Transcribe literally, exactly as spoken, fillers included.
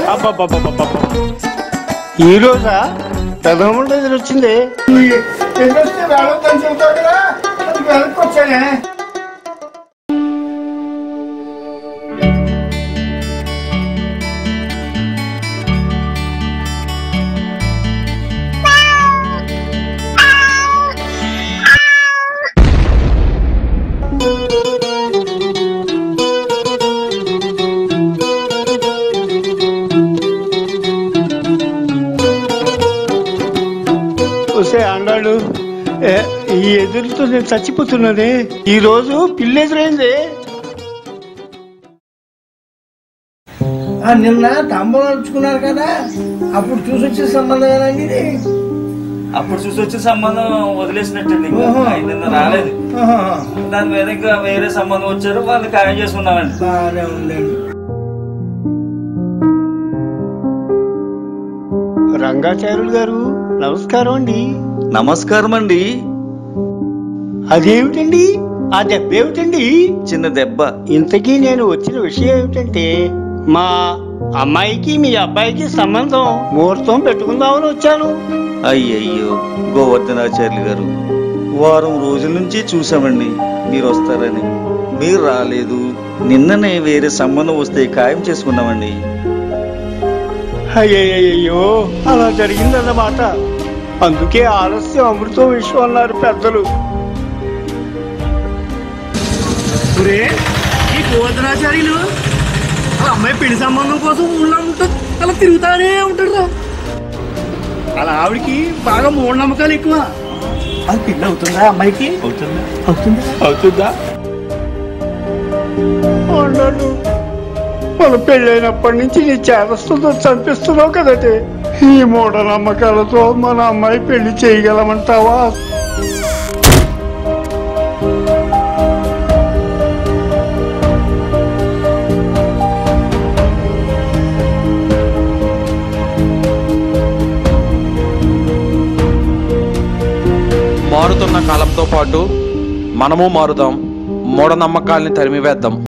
ఈ రోజా ప్రథమ ఎదురు వచ్చింది. వచ్చానే అండాడు. ఈ ఎదురుతో నేను చచ్చిపోతున్నది. ఈ రోజు పిల్లి ఎదురైంది. నిన్న తంబం నడుచుకున్నారు కదా, అప్పుడు చూసి వచ్చే సంబంధం ఏనండి. అప్పుడు చూసి వచ్చే సంబంధం వదిలేసినట్టండి, నిన్న రాలేదు. దాని మీద ఇంకా వేరే సంబంధం వచ్చారు, వాళ్ళు ఖాయం చేసుకున్నామండి. బాగానే ఉందండి. రంగాచార్యులు గారు నమస్కారం అండి. నమస్కారం అండి. అదేమిటండి ఆ దెబ్బ ఏమిటండి? చిన్న దెబ్బ. ఇంతకీ నేను వచ్చిన విషయం ఏమిటంటే, మా అమ్మాయికి మీ అబ్బాయికి సంబంధం ముహూర్తం పెట్టుకుందామని వచ్చాను. అయ్యయ్యో గోవర్ధనాచార్యులు గారు, వారం రోజుల నుంచి చూసామండి మీరు వస్తారని. మీరు రాలేదు. నిన్ననే వేరే సంబంధం వస్తే ఖాయం చేసుకున్నామండి. అయ్యయ్యో అలా జరిగిందన్నమాట. అందుకే ఆలస్యం అమృతం విషయం అన్నారు పెద్దలు. ఈ గోవర్ధనాచార్యులు ఆ అమ్మాయి పెళ్లి సంబంధం కోసం ఊళ్ళో ఉంటాడు, అలా తిరుగుతానే ఉంటాడు. అలా ఆవిడికి బాగా మూఢనమ్మకాలు ఎక్కువ. అది పిల్ల అవుతుందా అమ్మాయికి? అవుతుందా అవుతుందా అవుతుందా అన్నాడు. మన పెళ్ళైనప్పటి నుంచి నీ చేదస్తుతో చంపిస్తున్నావు కదటే. ఈ మూఢ నమ్మకాలతో మన అమ్మాయి పెళ్లి చేయగలమంటావా? మారుతున్న కాలంతో పాటు మనము మారుదాం, మూఢనమ్మకాల్ని తరిమివేద్దాం.